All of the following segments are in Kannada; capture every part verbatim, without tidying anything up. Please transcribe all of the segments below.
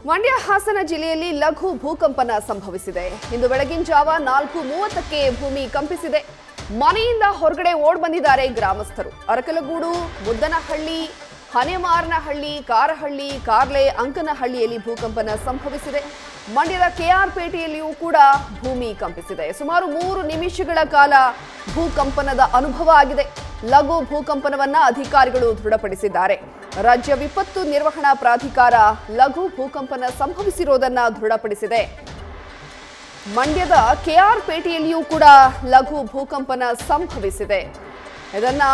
ಮಂಡ್ಯ ಹಾಸನ ಜಿಲ್ಲೆಯಲ್ಲಿ ಲಘು ಭೂಕಂಪನ ಸಂಭವಿಸಿದೆ. ಇಂದು ಬೆಳಗಿನ ಜಾವ ನಾಲ್ಕು ಮೂವತ್ತಕ್ಕೆ ಭೂಮಿ ಕಂಪಿಸಿದೆ. ಮನೆಯಿಂದ ಹೊರಗಡೆ ಓಡ್ ಬಂದಿದ್ದಾರೆ ಗ್ರಾಮಸ್ಥರು. ಅರಕಲಗೂಡು, ಮುದ್ದನಹಳ್ಳಿ, ಹನೆಮಾರನಹಳ್ಳಿ, ಕಾರಹಳ್ಳಿ, ಕಾರ್ಲೆ, ಅಂಕನಹಳ್ಳಿಯಲ್ಲಿ ಭೂಕಂಪನ ಸಂಭವಿಸಿದೆ. ಮಂಡ್ಯದ ಕೆಆರ್ ಪೇಟೆಯಲ್ಲಿಯೂ ಕೂಡ ಭೂಮಿ ಕಂಪಿಸಿದೆ. ಸುಮಾರು ಮೂರು ನಿಮಿಷಗಳ ಕಾಲ ಭೂಕಂಪನದ ಅನುಭವ ಆಗಿದೆ. ಲಘು ಭೂಕಂಪನವನ್ನ ಅಧಿಕಾರಿಗಳು ದೃಢಪಡಿಸಿದ್ದಾರೆ. ರಾಜ್ಯ ವಿಪತ್ತು ನಿರ್ವಹಣಾ ಪ್ರಾಧಿಕಾರ ಲಘು ಭೂಕಂಪನ ಸಂಭವಿಸಿರುವುದನ್ನ ದೃಢಪಡಿಸಿದೆ. ಮಂಡ್ಯದ ಕೆಆರ್ ಪೇಟೆಯಲ್ಲಿಯೂ ಕೂಡ ಲಘು ಭೂಕಂಪನ ಸಂಭವಿಸಿದೆ. ಇದನ್ನ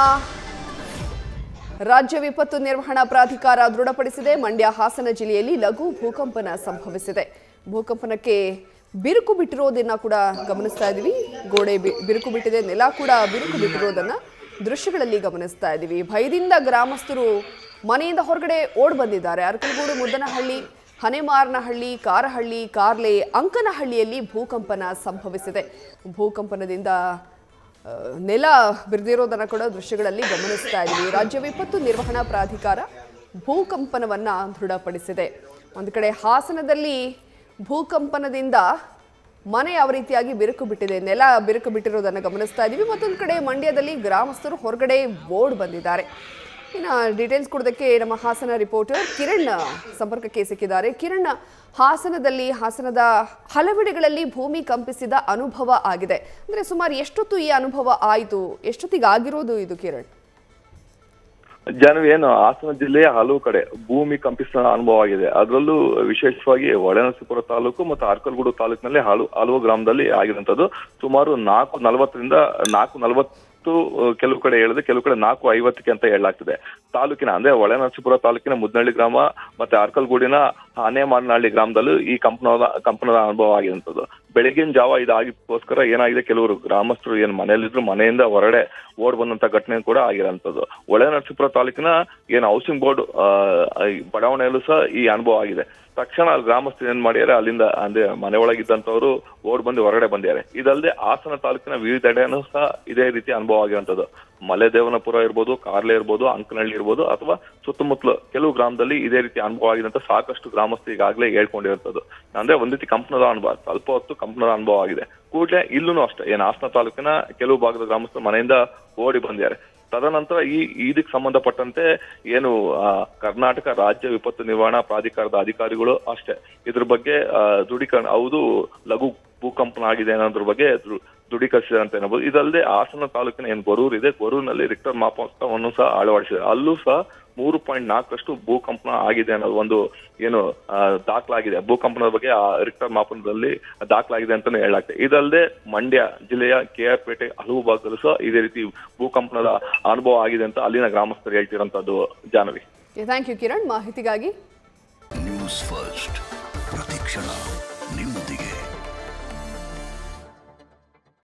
ರಾಜ್ಯ ವಿಪತ್ತು ನಿರ್ವಹಣಾ ಪ್ರಾಧಿಕಾರ ದೃಢಪಡಿಸಿದೆ. ಮಂಡ್ಯ ಹಾಸನ ಜಿಲ್ಲೆಯಲ್ಲಿ ಲಘು ಭೂಕಂಪನ ಸಂಭವಿಸಿದೆ. ಭೂಕಂಪನಕ್ಕೆ ಬಿರುಕು ಬಿಟ್ಟಿರೋದನ್ನ ಕೂಡ ಗಮನಿಸ್ತಾ ಇದ್ದೀವಿ. ಗೋಡೆ ಬಿರುಕು ಬಿಟ್ಟಿದೆ, ನೆಲ ಕೂಡ ಬಿರುಕು ಬಿಟ್ಟಿರೋದನ್ನ ದೃಶ್ಯಗಳಲ್ಲಿ ಗಮನಿಸ್ತಾ ಇದ್ದೀವಿ. ಭಯದಿಂದ ಗ್ರಾಮಸ್ಥರು ಮನೆಯಿಂದ ಹೊರಗಡೆ ಓಡ್ ಬಂದಿದ್ದಾರೆ. ಅರಕಲಗೂಡು, ಮುದ್ದನಹಳ್ಳಿ, ಹನೆಮಾರನಹಳ್ಳಿ, ಕಾರಹಳ್ಳಿ, ಕಾರ್ಲೆ, ಅಂಕನಹಳ್ಳಿಯಲ್ಲಿ ಭೂಕಂಪನ ಸಂಭವಿಸಿದೆ. ಭೂಕಂಪನದಿಂದ ನೆಲ ಬಿರಿದಿರೋದನ್ನ ಕೂಡ ದೃಶ್ಯಗಳಲ್ಲಿ ಗಮನಿಸ್ತಾ ಇದ್ದೀವಿ. ರಾಜ್ಯ ವಿಪತ್ತು ನಿರ್ವಹಣಾ ಪ್ರಾಧಿಕಾರ ಭೂಕಂಪನವನ್ನ ದೃಢಪಡಿಸಿದೆ. ಒಂದು ಕಡೆ ಹಾಸನದಲ್ಲಿ ಭೂಕಂಪನದಿಂದ ಮನೆ ಯಾವ ರೀತಿಯಾಗಿ ಬಿರುಕು ಬಿಟ್ಟಿದೆ, ನೆಲ ಬಿರುಕು ಬಿಟ್ಟಿರೋದನ್ನು ಗಮನಿಸ್ತಾ ಇದ್ದೀವಿ. ಮತ್ತೊಂದು ಕಡೆ ಮಂಡ್ಯದಲ್ಲಿ ಗ್ರಾಮಸ್ಥರು ಹೊರಗಡೆ ಓಡ್ ಬಂದಿದ್ದಾರೆ. ಇನ್ನು ಡೀಟೇಲ್ಸ್ ಕೊಡೋದಕ್ಕೆ ನಮ್ಮ ಹಾಸನ ರಿಪೋರ್ಟರ್ ಕಿರಣ್ ಸಂಪರ್ಕಕ್ಕೆ ಸಿಕ್ಕಿದ್ದಾರೆ. ಕಿರಣ್, ಹಾಸನದಲ್ಲಿ ಹಾಸನದ ಹಲವೆಡೆಗಳಲ್ಲಿ ಭೂಮಿ ಕಂಪಿಸಿದ ಅನುಭವ ಆಗಿದೆ. ಅಂದ್ರೆ ಸುಮಾರು ಎಷ್ಟೊತ್ತು ಈ ಅನುಭವ ಆಯಿತು, ಎಷ್ಟೊತ್ತಿಗೆ ಆಗಿರೋದು ಇದು ಕಿರಣ್? ಜಾನ್ವಿ, ಏನು ಹಾಸನ ಜಿಲ್ಲೆಯ ಹಲವು ಕಡೆ ಭೂಮಿ ಕಂಪಿಸಿದ ಅನುಭವ ಆಗಿದೆ. ಅದರಲ್ಲೂ ವಿಶೇಷವಾಗಿ ಹೊಳೆನರಸೀಪುರ ತಾಲೂಕು ಮತ್ತು ಅರಕಲಗೂಡು ತಾಲೂಕಿನಲ್ಲಿ ಹಲವು ಹಲವು ಗ್ರಾಮದಲ್ಲಿ ಆಗಿರುವಂತದ್ದು. ಸುಮಾರು ನಾಲ್ಕು ನಲವತ್ತರಿಂದ ನಾಲ್ಕು ನಲವತ್ತು ಕೆಲವು ಕಡೆ ಹೇಳಿದ್ರೆ ಕೆಲವು ಕಡೆ ನಾಲ್ಕು ಐವತ್ತಕ್ಕೆ ಅಂತ ಹೇಳಲಾಗ್ತದೆ. ತಾಲೂಕಿನ ಅಂದ್ರೆ ಹೊಳೆನರಸೀಪುರ ತಾಲೂಕಿನ ಮುದ್ದನಹಳ್ಳಿ ಗ್ರಾಮ ಮತ್ತೆ ಅರಕಲಗೂಡಿನ ಹನೆಮಾರನಹಳ್ಳಿ ಗ್ರಾಮದಲ್ಲೂ ಈ ಕಂಪನದ ಕಂಪನದ ಅನುಭವ ಆಗಿರುವಂತದ್ದು. ಬೆಳಗಿನ ಜಾವ ಇದಾಗಿಗೋಸ್ಕರ ಏನಾಗಿದೆ, ಕೆಲವರು ಗ್ರಾಮಸ್ಥರು ಏನ್ ಮನೆಯಲ್ಲಿದ್ರು ಮನೆಯಿಂದ ಹೊರಗಡೆ ಓಡ್ ಬಂದಂತ ಘಟನೆ ಕೂಡ ಆಗಿರೋಂಥದ್ದು. ಹೊಳೆನರಸೀಪುರ ತಾಲೂಕಿನ ಏನ್ ಹೌಸಿಂಗ್ ಬೋರ್ಡ್ ಬಡಾವಣೆಯಲ್ಲೂ ಸಹ ಈ ಅನುಭವ ಆಗಿದೆ. ತಕ್ಷಣ ಗ್ರಾಮಸ್ಥರು ಏನ್ ಮಾಡ್ಯಾರೆ, ಅಲ್ಲಿಂದ ಅಂದ್ರೆ ಮನೆ ಒಳಗಿದ್ದಂತವ್ರು ಓಡ್ ಬಂದು ಹೊರಗಡೆ ಬಂದಿದ್ದಾರೆ. ಇದಲ್ಲದೆ ಹಾಸನ ತಾಲೂಕಿನ ವಿವಿಧೆಡೆನೂ ಸಹ ಇದೇ ರೀತಿ ಅನುಭವ ಆಗಿರುವಂತದ್ದು. ಮಲೆದೇವನಪುರ ಇರ್ಬೋದು, ಕಾರ್ಲೆ ಇರ್ಬೋದು, ಅಂಕನಹಳ್ಳಿ ಇರ್ಬೋದು, ಅಥವಾ ಸುತ್ತಮುತ್ತಲು ಕೆಲವು ಗ್ರಾಮದಲ್ಲಿ ಇದೇ ರೀತಿ ಅನುಭವ ಆಗಿದಂತ ಸಾಕಷ್ಟು ಗ್ರಾಮಸ್ಥರು ಈಗಾಗಲೇ ಹೇಳ್ಕೊಂಡಿರುವಂತದ್ದು. ಅಂದ್ರೆ ಒಂದ್ ರೀತಿ ಕಂಪನದ ಅನುಭವ, ಸ್ವಲ್ಪ ಹೊತ್ತು ಕಂಪನದ ಅನುಭವ ಆಗಿದೆ. ಕೂಡಲೇ ಇಲ್ಲೂ ಅಷ್ಟೇ ಏನ್ ಹಾಸನ ತಾಲೂಕಿನ ಕೆಲವು ಭಾಗದ ಗ್ರಾಮಸ್ಥರು ಮನೆಯಿಂದ ಓಡಿ ಬಂದಿದ್ದಾರೆ. ತದನಂತರ ಈ ಇದಕ್ಕೆ ಸಂಬಂಧಪಟ್ಟಂತೆ ಏನು ಕರ್ನಾಟಕ ರಾಜ್ಯ ವಿಪತ್ತು ನಿರ್ವಹಣಾ ಪ್ರಾಧಿಕಾರದ ಅಧಿಕಾರಿಗಳು ಅಷ್ಟೇ ಇದ್ರ ಬಗ್ಗೆ ದೃಢೀಕರಣ, ಹೌದು ಲಘು ಭೂಕಂಪನ ಆಗಿದೆ ಅನ್ನೋದ್ರ ಬಗ್ಗೆ ದೃಢೀಕರಿಸಿದೆ ಅಂತ ಹೇಳ್ಬೋದು. ಇದಲ್ಲದೆ ಹಾಸನ ತಾಲೂಕಿನ ಏನ್ ಗೊರೂರು ಇದೆ, ಗೊರೂರಿನಲ್ಲಿ ರಿಕ್ಟರ್ ಮಾಪಕವನ್ನು ಸಹ ಅಳವಡಿಸಿದೆ. ಅಲ್ಲೂ ಸಹ ಮೂರು ಪಾಯಿಂಟ್ ನಾಲ್ಕರಷ್ಟು ಭೂಕಂಪನ ಆಗಿದೆ ಅನ್ನೋದು ಒಂದು ಏನು ದಾಖಲಾಗಿದೆ. ಭೂಕಂಪನದ ಬಗ್ಗೆ ಆ ರಿಕ್ಟರ್ ಮಾಪನದಲ್ಲಿ ದಾಖಲಾಗಿದೆ ಅಂತಾನೆ ಹೇಳಲಾಗ್ತದೆ. ಇದಲ್ಲದೆ ಮಂಡ್ಯ ಜಿಲ್ಲೆಯ ಕೆಆರ್ ಪೇಟೆ ಹಲವು ಭಾಗದಲ್ಲೂ ಸಹ ಇದೇ ರೀತಿ ಭೂಕಂಪನದ ಅನುಭವ ಆಗಿದೆ ಅಂತ ಅಲ್ಲಿನ ಗ್ರಾಮಸ್ಥರು ಹೇಳ್ತಿರೋಂಥದ್ದು. ಜಾಹ್ನವಿ, ಥ್ಯಾಂಕ್ ಯು ಕಿರಣ್ ಮಾಹಿತಿಗಾಗಿ. ನ್ಯೂಸ್ ಫಸ್ಟ್ ಪ್ರತಿಕ್ಷಣ ನಿಮ್ಮೊಂದಿಗೆ.